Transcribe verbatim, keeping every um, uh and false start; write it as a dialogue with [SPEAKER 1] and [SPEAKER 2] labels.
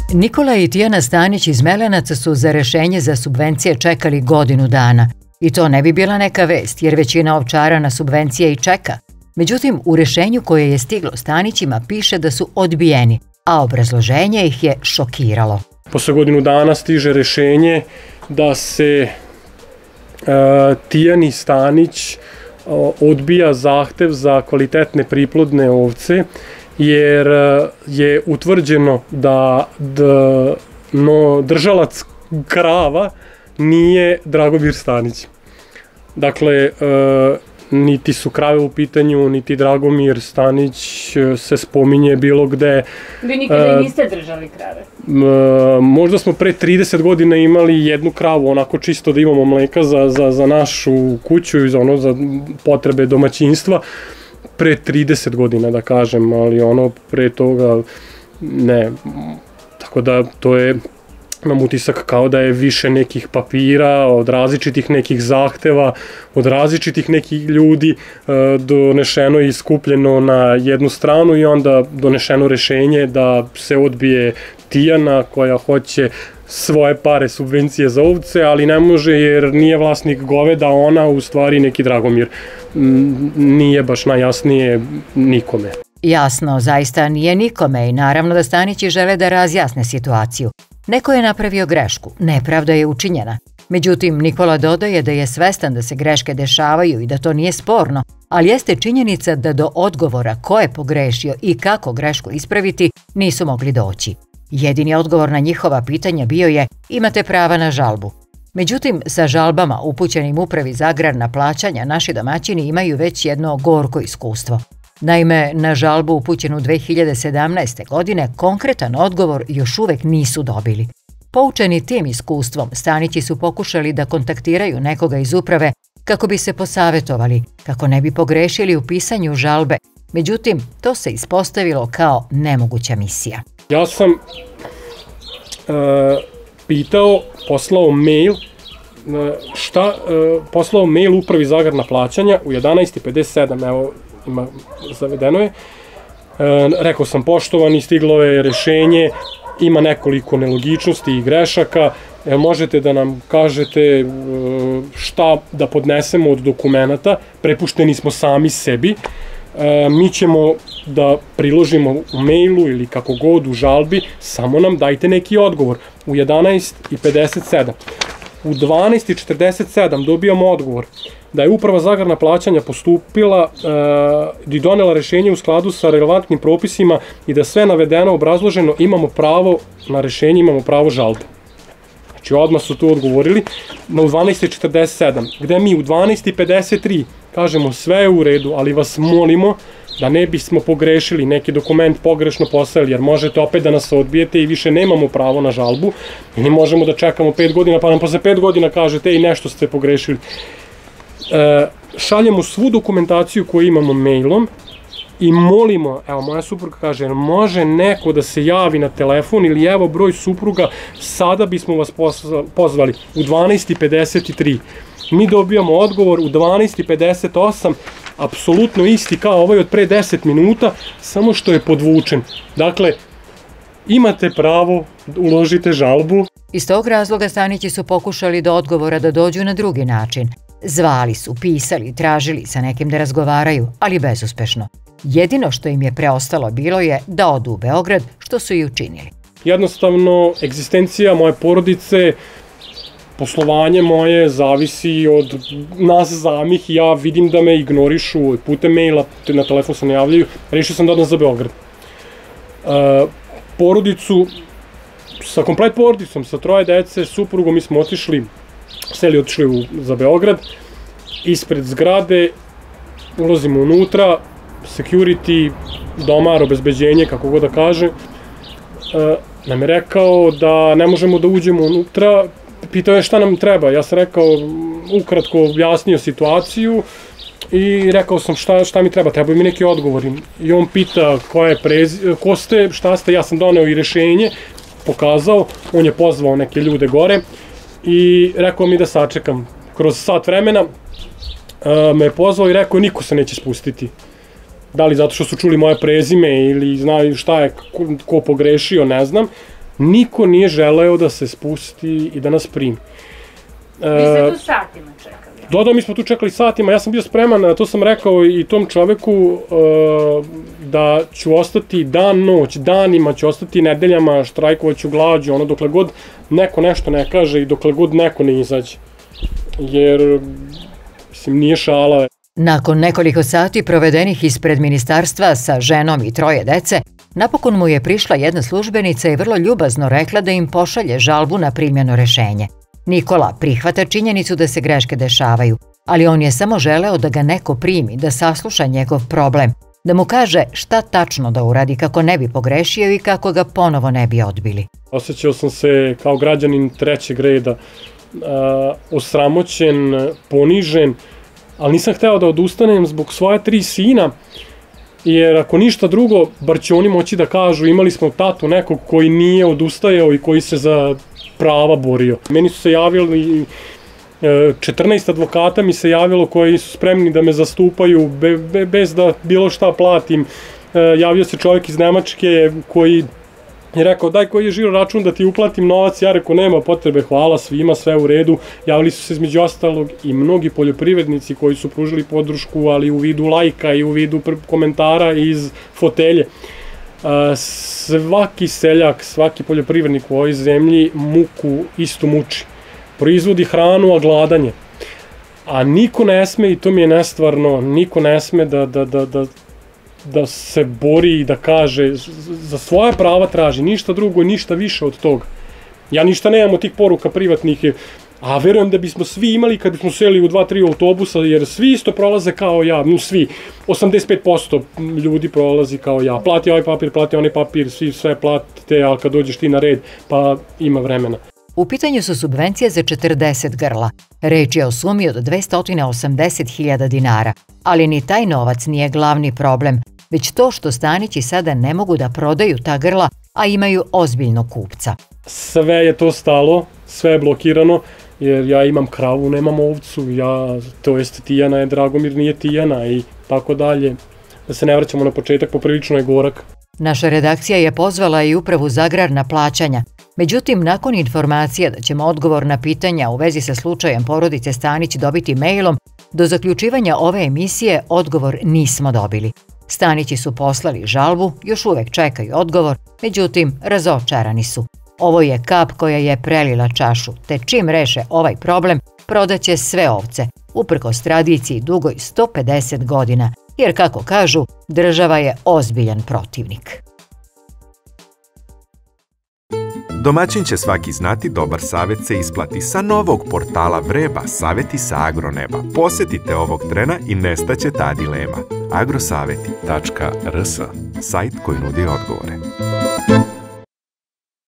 [SPEAKER 1] Nikola i Tijana Stanić iz Melenaca su za rešenje za subvencije čekali godinu dana. I to ne bi bila neka vest, jer većina ovčara na subvencije i čeka. Međutim, u rešenju koje je stiglo Stanićima piše da su odbijeni, a obrazloženje ih je šokiralo.
[SPEAKER 2] Posle godinu dana stiže rešenje da se uh, Tijani Stanić uh, odbija zahtev za kvalitetne priplodne ovce, jer je utvrđeno da, da no, držalac krava nije Dragomir Stanić. Dakle, e, niti su krave u pitanju, niti Dragomir Stanić se spominje bilo gde.
[SPEAKER 3] Vi nikada e, i niste držali krave?
[SPEAKER 2] E, možda smo pre trideset godina imali jednu kravu, onako čisto da imamo mleka za, za, za našu kuću i za, ono, za potrebe domaćinstva. Pre trideset godina, da kažem, ali ono pre toga ne. Tako da to je, imam utisak kao da je više nekih papira, od različitih nekih zahteva, od različitih nekih ljudi e, donešeno i skupljeno na jednu stranu i onda donešeno rešenje da se odbije Tijana koja hoće svoje pare subvencije za ovce, ali ne može jer nije vlasnik goveda, ona u stvari neki Dragomir. Nije baš najjasnije nikome.
[SPEAKER 1] Jasno, zaista nije nikome i naravno da Stanići žele da razjasne situaciju. Neko je napravio grešku, nepravda je učinjena. Međutim, Nikola dodaje da je svestan da se greške dešavaju i da to nije sporno, ali jeste činjenica da do odgovora ko je pogrešio i kako grešku ispraviti nisu mogli doći. Jedini odgovor na njihova pitanja bio je imate prava na žalbu. Međutim, sa žalbama upućenim Upravi za agrarna plaćanja naši domaćini imaju već jedno gorko iskustvo. Naime, na žalbu upućenu dve hiljade sedamnaeste. godine konkretan odgovor još uvek nisu dobili. Poučeni tim iskustvom, Stanići su pokušali da kontaktiraju nekoga iz uprave kako bi se posavetovali, kako ne bi pogrešili u pisanju žalbe. Međutim, to se ispostavilo kao nemoguća misija.
[SPEAKER 2] Ja sam uh, pitao, poslao mail, šta, uh, poslao mail Upravi za agrarna plaćanja u jedanaest i pedeset sedam, evo, ima, zavedeno je. Uh, rekao sam, poštovani, stiglo je rešenje, ima nekoliko nelogičnosti i grešaka, e, možete da nam kažete uh, šta da podnesemo od dokumenata, prepušteni smo sami sebi. E, mi ćemo da priložimo u mailu ili kako god u žalbi, samo nam dajte neki odgovor. U jedanaest i pedeset sedam. U dvanaest i četrdeset sedam dobijamo odgovor da je Uprava za agrarna plaćanja postupila e, i donela rešenje u skladu sa relevantnim propisima i da sve navedeno obrazloženo imamo pravo na rešenje, imamo pravo žalbe. Znači odmah su tu odgovorili na u dvanaest i četrdeset sedam, gde mi u dvanaest i pedeset tri kažemo sve je u redu, ali vas molimo da ne bismo pogrešili, neki dokument pogrešno poslali, jer možete opet da nas odbijete i više nemamo pravo na žalbu i ne možemo da čekamo pet godina, pa nam posle pet godina kažete i nešto ste pogrešili. E, šaljemo svu dokumentaciju koju imamo mailom i molimo, evo moja supruga kaže, može neko da se javi na telefon ili evo broj supruga, sada bismo vas pozvali u dvanaest i pedeset tri. Mi dobijamo odgovor u dvanaest i pedeset osam, apsolutno isti kao ovaj od pre deset minuta, samo što je podvučen. Dakle, imate pravo, uložite žalbu.
[SPEAKER 1] Iz tog razloga Stanići su pokušali do odgovora da dođu na drugi način. Zvali su, pisali, tražili sa nekim da razgovaraju, ali bezuspešno. Jedino što im je preostalo bilo je da odu u Beograd, što su i učinili.
[SPEAKER 2] Jednostavno, egzistencija moje porodice, poslovanje moje zavisi od nas samih i ja vidim da me ignorišu putem maila, na telefon se ne javljaju, rešio sam da odem za Beograd. E, porodicu, sa komplet porodicom, sa troje dece, suprugom, mi smo otišli, seli otišli u, za Beograd, ispred zgrade, ulazimo unutra, security, domar, obezbeđenje, kako god da kaže, e, nam je rekao da ne možemo da uđemo unutra. Pitao je šta nam treba, ja sam rekao, ukratko objasnio situaciju i rekao sam šta, šta mi treba, trebaju mi neki odgovori. I on pita ko, je prezi, ko ste, šta ste, ja sam doneo i rešenje, pokazao, on je pozvao neke ljude gore i rekao mi da sačekam. Kroz sat vremena uh, me je pozvao i rekao niko se neće spustiti. Da li zato što su čuli moje prezime ili znaju šta je ko, ko pogrešio, ne znam. Niko nije želeo da se spusti i da nas primi.
[SPEAKER 3] Vi ste tu satima čekali.
[SPEAKER 2] Da, da, mi smo tu čekali satima, ja sam bio spreman, to sam rekao i tom čoveku da ću ostati dan, noć, danima ću ostati, nedeljama, štrajkovaću glađu, ono dokle god neko nešto ne kaže i dokle god neko ne izađe. Jer, mislim, nije šala.
[SPEAKER 1] Nakon nekoliko sati provedenih ispred ministarstva sa ženom i troje dece, napokon mu je prišla jedna službenica i vrlo ljubazno rekla da im pošalje žalbu na primljeno rešenje. Nikola prihvata činjenicu da se greške dešavaju, ali on je samo želeo da ga neko primi, da sasluša njegov problem, da mu kaže šta tačno da uradi kako ne bi pogrešio i kako ga ponovo ne bi odbili.
[SPEAKER 2] Osjećao sam se kao građanin trećeg reda, osramoćen, ponižen, ali nisam hteo da odustanem zbog svoje tri sina, jer ako ništa drugo, bar će oni moći da kažu imali smo tatu nekog koji nije odustajao i koji se za prava borio. Meni su se javili, četrnaest advokata mi se javilo koji su spremni da me zastupaju be, be, bez da bilo šta platim. Javio se čovjek iz Nemačke koji je rekao daj koji je žiro račun da ti uplatim novac, ja rekao nema potrebe, hvala svima, sve u redu. Javili su se između ostalog i mnogi poljoprivrednici koji su pružili podršku, ali u vidu lajka i u vidu komentara iz fotelje. Svaki seljak, svaki poljoprivrednik u ovoj zemlji muku isto muči. Proizvodi hranu, a gladanje. A niko ne sme, i to mi je nestvarno, niko ne sme da, da, da, da, da se bori i da kaže, za svoje prava traži, ništa drugo, ništa više od toga. Ja ništa nemam od tih poruka privatnih, a verujem da bismo svi imali kad bismo seli u dva, tri autobusa, jer svi isto prolaze kao ja, no svi, osamdeset pet posto ljudi prolazi kao ja. Plati ovaj papir, plati onaj papir, svi sve platite, ali kad dođeš ti na red, pa ima vremena.
[SPEAKER 1] U pitanju su subvencije za četrdeset grla. Reč je o sumi od dvesta osamdeset hiljada dinara, ali ni taj novac nije glavni problem, već to što stanići sada ne mogu da prodaju ta grla, a imaju ozbiljnog kupca.
[SPEAKER 2] Sve je to stalo, sve je blokirano, jer ja imam kravu, nemam ovcu, ja, to jest Tijana je Dragomir, nije Tijana i tako dalje. Da se ne vraćamo na početak, poprilično je gorak.
[SPEAKER 1] Naša redakcija je pozvala i Upravu za agrarna plaćanja. Međutim, nakon informacije da ćemo odgovor na pitanja u vezi sa slučajem porodice Stanić dobiti mailom, do zaključivanja ove emisije odgovor nismo dobili. Stanići su poslali žalbu, još uvek čekaju odgovor, međutim, razočarani su. Ovo je kap koja je prelila čašu, te čim reše ovaj problem, prodaće sve ovce, uprkos tradiciji dugoj sto pedeset godina, jer kako kažu, država je ozbiljan protivnik.
[SPEAKER 4] Domaćin će svaki znati, dobar savjet se isplati. Sa novog portala Vreba, savjeti sa agroneba. Posetite ovog trena i nestaće ta dilema. agrosaveti tačka rs, sajt koji nudi odgovore.